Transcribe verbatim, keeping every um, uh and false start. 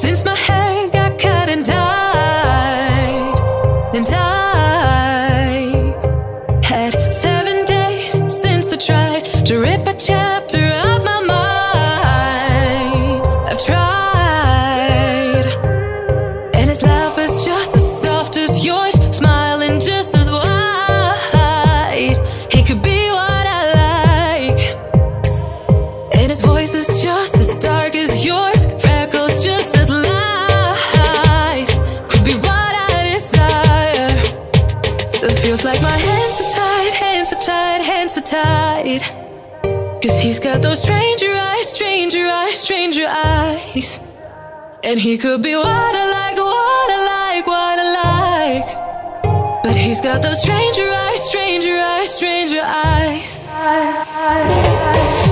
since my hair got cut and dyed. And I've had seven days since I tried to rip a chapter out my mind. I've tried, and his laugh is just as soft as yours, smiling just as wide. He could be what I like, and his voice is just as dark as yours, freckles just as light. Could be what I desire. Still feels like my hands are tied, hands are tied, hands are tied. Cause he's got those stranger eyes, stranger eyes, stranger eyes. And he could be what I like, what I like, what I like. But he's got those stranger eyes, stranger eyes, stranger eyes.